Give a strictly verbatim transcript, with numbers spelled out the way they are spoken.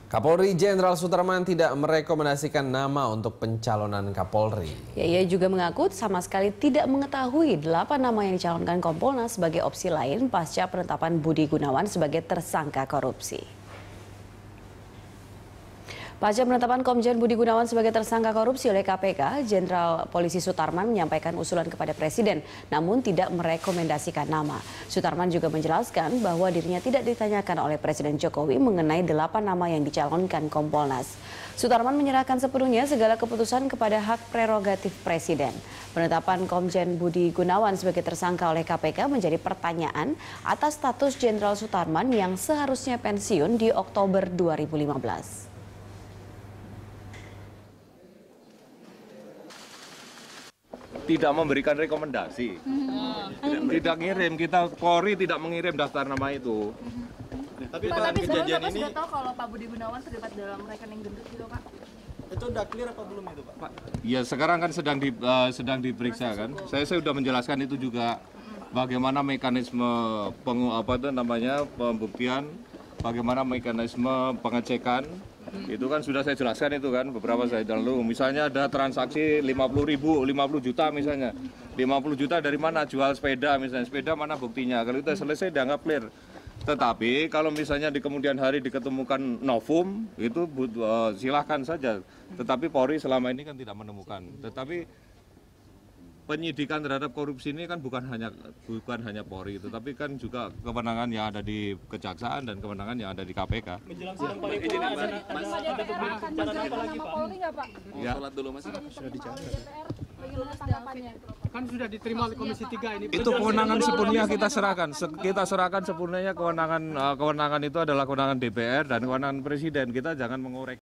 Kapolri Jenderal Sutarman tidak merekomendasikan nama untuk pencalonan Kapolri. Ya, ia juga mengaku sama sekali tidak mengetahui delapan nama yang dicalonkan Kompolnas sebagai opsi lain pasca penetapan Budi Gunawan sebagai tersangka korupsi. Pasca penetapan Komjen Budi Gunawan sebagai tersangka korupsi oleh K P K, Jenderal Polisi Sutarman menyampaikan usulan kepada Presiden, namun tidak merekomendasikan nama. Sutarman juga menjelaskan bahwa dirinya tidak ditanyakan oleh Presiden Jokowi mengenai delapan nama yang dicalonkan Kompolnas. Sutarman menyerahkan sepenuhnya segala keputusan kepada hak prerogatif Presiden. Penetapan Komjen Budi Gunawan sebagai tersangka oleh K P K menjadi pertanyaan atas status Jenderal Sutarman yang seharusnya pensiun di Oktober dua ribu lima belas. Tidak memberikan rekomendasi, hmm. tidak ngirim, kita Polri tidak mengirim daftar nama itu. Hmm. Tapi Pak, tapi kejadian ini sudah tahu kalau Pak Budi Gunawan terlibat dalam rekening gendut gitu Pak? Itu udah clear apa belum itu Pak? Pak? Ya sekarang kan sedang di, uh, sedang diperiksa kan. Saya saya sudah menjelaskan itu juga bagaimana mekanisme pengu, apa itu namanya pembuktian, bagaimana mekanisme pengecekan. Itu kan sudah saya jelaskan itu kan beberapa saya lalu. Misalnya ada transaksi lima puluh ribu, lima puluh juta misalnya. lima puluh juta dari mana? Jual sepeda misalnya. Sepeda mana buktinya? Kalau itu selesai dianggap clear. Tetapi kalau misalnya di kemudian hari diketemukan novum, itu uh, silahkan saja. Tetapi Polri selama ini kan tidak menemukan. Tetapi penyidikan terhadap korupsi ini kan bukan hanya bukan hanya Polri, tetapi kan juga kewenangan yang ada di Kejaksaan dan kewenangan yang ada di K P K. Menjelang sidang paripurna ada cara apa lagi Pak? Ya. Sholat dulu Mas. Sudah dicatat. Kan sudah diterima oleh Komisi tiga ini. Itu kewenangan sepenuhnya kita serahkan. Kita serahkan sepenuhnya kewenangan kewenangan itu adalah kewenangan D P R dan kewenangan Presiden. Kita jangan mengorek.